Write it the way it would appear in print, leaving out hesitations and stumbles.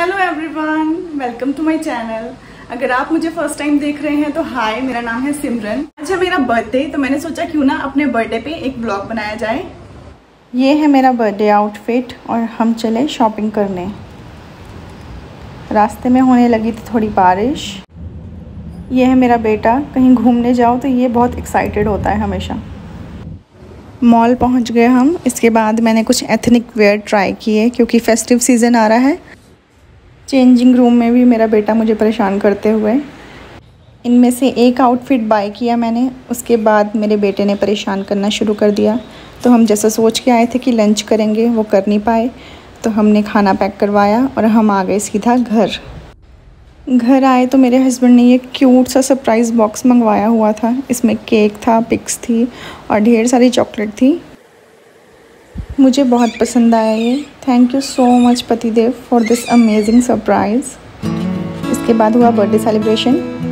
Hello everyone, welcome to my channel. अगर आप मुझे फर्स्ट टाइम देख रहे हैं तो हाय, मेरा नाम है सिमरन। आज है मेरा बर्थडे, तो मैंने सोचा क्यों ना अपने बर्थडे पे एक ब्लॉग बनाया जाए। ये है मेरा बर्थडे आउटफिट और हम चले शॉपिंग करने। रास्ते में होने लगी थी थोड़ी बारिश। ये है मेरा बेटा, कहीं घूमने जाओ तो ये बहुत एक्साइटेड होता है हमेशा। मॉल पहुंच गए हम। इसके बाद मैंने कुछ एथनिक वेयर ट्राई किए क्योंकि फेस्टिव सीज़न आ रहा है। चेंजिंग रूम में भी मेरा बेटा मुझे परेशान करते हुए। इनमें से एक आउटफिट बाय किया मैंने, उसके बाद मेरे बेटे ने परेशान करना शुरू कर दिया। तो हम जैसा सोच के आए थे कि लंच करेंगे, वो कर नहीं पाए, तो हमने खाना पैक करवाया और हम आ गए सीधा घर आए तो मेरे हस्बैंड ने ये क्यूट सा सरप्राइज़ बॉक्स मंगवाया हुआ था। इसमें केक था, पिक्स थी और ढेर सारी चॉकलेट थी। मुझे बहुत पसंद आया ये। थैंक यू सो मच पतिदेव फॉर दिस अमेजिंग सरप्राइज़। इसके बाद हुआ बर्थडे सेलिब्रेशन।